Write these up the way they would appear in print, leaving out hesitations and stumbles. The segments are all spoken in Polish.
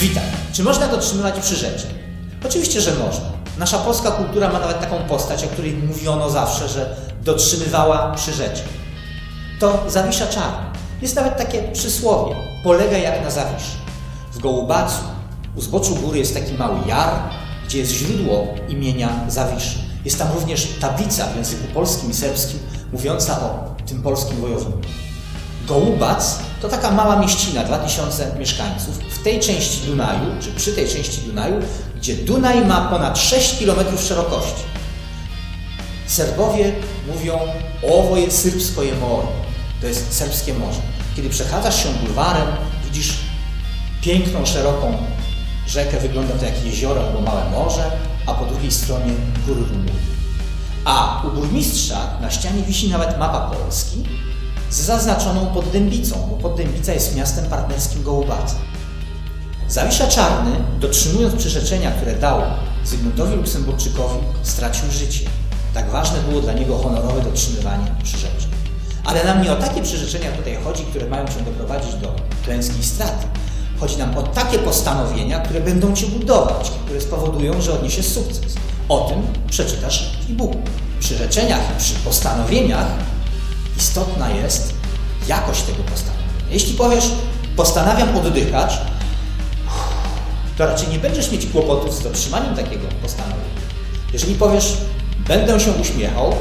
Witaj. Czy można dotrzymywać przyrzeczeń? Oczywiście, że można. Nasza polska kultura ma nawet taką postać, o której mówiono zawsze, że dotrzymywała przyrzeczeń. To Zawisza Czarny. Jest nawet takie przysłowie: polegaj jak na Zawiszy. W Gołubacu, u zboczu góry, jest taki mały jar, gdzie jest źródło imienia Zawiszy. Jest tam również tablica w języku polskim i serbskim mówiąca o tym polskim wojowniku. Gołubac to taka mała mieścina, 2000 mieszkańców, w tej części Dunaju, czy przy tej części Dunaju, gdzie Dunaj ma ponad 6 km szerokości. Serbowie mówią: ovo je srpskoje more, to jest serbskie morze. Kiedy przechadzasz się bulwarem, widzisz piękną, szeroką rzekę, wygląda to jak jezioro albo małe morze, a po drugiej stronie góry Rumunii. A u burmistrza na ścianie wisi nawet mapa Polski z zaznaczoną Poddębicą, bo Poddębica jest miastem partnerskim Gołubaca. Zawisza Czarny, dotrzymując przyrzeczenia, które dał Zygmuntowi Luksemburczykowi, stracił życie. Tak ważne było dla niego honorowe dotrzymywanie przyrzeczeń. Ale nam nie o takie przyrzeczenia tutaj chodzi, które mają cię doprowadzić do klęski i straty. Chodzi nam o takie postanowienia, które będą cię budować, które spowodują, że odniesiesz sukces. O tym przeczytasz w e-booku. W przyrzeczeniach i przy postanowieniach istotna jest jakość tego postanowienia. Jeśli powiesz: postanawiam oddychać, to raczej nie będziesz mieć kłopotów z dotrzymaniem takiego postanowienia. Jeżeli powiesz: będę się uśmiechał,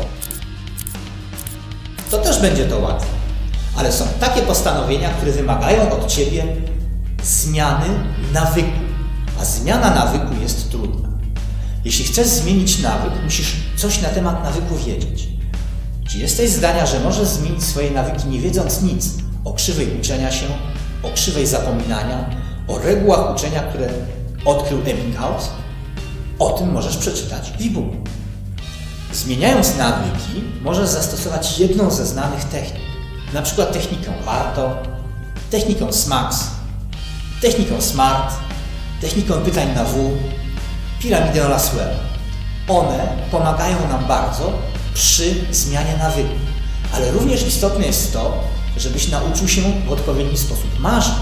to też będzie to łatwe. Ale są takie postanowienia, które wymagają od ciebie zmiany nawyku. A zmiana nawyku jest trudna. Jeśli chcesz zmienić nawyk, musisz coś na temat nawyku wiedzieć. Czy jesteś zdania, że możesz zmienić swoje nawyki, nie wiedząc nic o krzywej uczenia się, o krzywej zapominania, o regułach uczenia, które odkrył Ebbinghaus? O tym możesz przeczytać w e-booku. Zmieniając nawyki, możesz zastosować jedną ze znanych technik. Na przykład technikę Warto, technikę SMAX, technikę SMART, technikę pytań na W, piramidę Laswella. One pomagają nam bardzo przy zmianie nawyku. Ale również istotne jest to, żebyś nauczył się w odpowiedni sposób marzyć.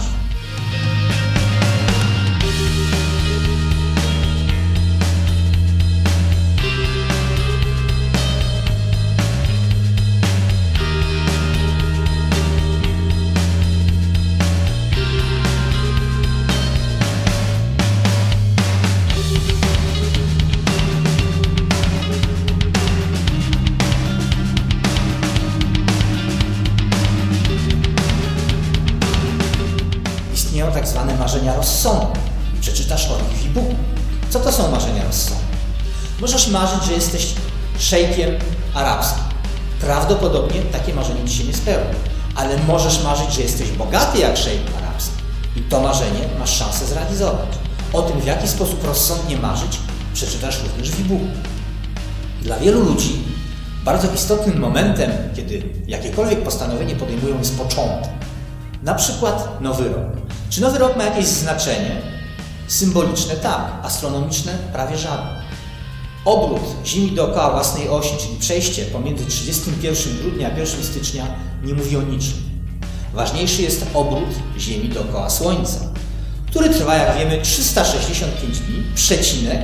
Istnieją tak zwane marzenia rozsądne. Przeczytasz o nich w e-booku. Co to są marzenia rozsądne? Możesz marzyć, że jesteś szejkiem arabskim. Prawdopodobnie takie marzenie ci się nie spełni. Ale możesz marzyć, że jesteś bogaty jak szejk arabski. I to marzenie masz szansę zrealizować. O tym, w jaki sposób rozsądnie marzyć, przeczytasz również w e-booku. Dla wielu ludzi bardzo istotnym momentem, kiedy jakiekolwiek postanowienie podejmują, jest początek. Na przykład Nowy Rok. Czy Nowy Rok ma jakieś znaczenie? Symboliczne tak, astronomiczne prawie żadne. Obrót Ziemi dookoła własnej osi, czyli przejście pomiędzy 31 grudnia a 1 stycznia, nie mówi o niczym. Ważniejszy jest obrót Ziemi dookoła Słońca, który trwa, jak wiemy, 365 dni, przecinek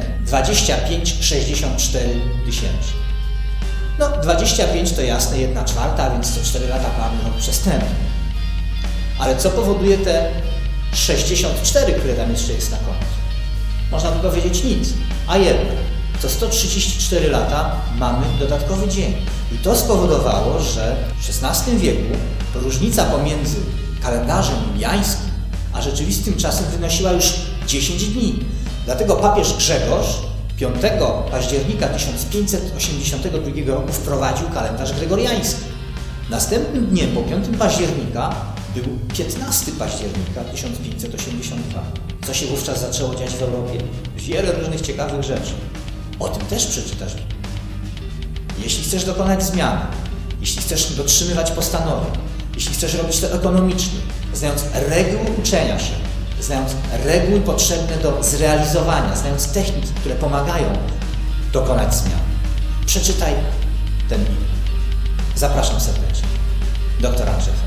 2564 tysięcy. No, 25 to jasne, 1/4, a więc co 4 lata mamy rok przestępny. Ale co powoduje te 64, które tam jeszcze jest na końcu? Można by powiedzieć nic. A jednak, co 134 lata mamy dodatkowy dzień. I to spowodowało, że w XVI wieku różnica pomiędzy kalendarzem juliańskim a rzeczywistym czasem wynosiła już 10 dni. Dlatego papież Grzegorz 5 października 1582 roku wprowadził kalendarz gregoriański. Następnym dniem po 5 października był 15 października 1582. Co się wówczas zaczęło dziać w Europie? Wiele różnych ciekawych rzeczy. O tym też przeczytasz. Jeśli chcesz dokonać zmiany, jeśli chcesz dotrzymywać postanowień, jeśli chcesz robić to ekonomicznie, znając reguły uczenia się, znając reguły potrzebne do zrealizowania, znając techniki, które pomagają dokonać zmian, przeczytaj ten e-book. Zapraszam serdecznie. Dr. Andrzej.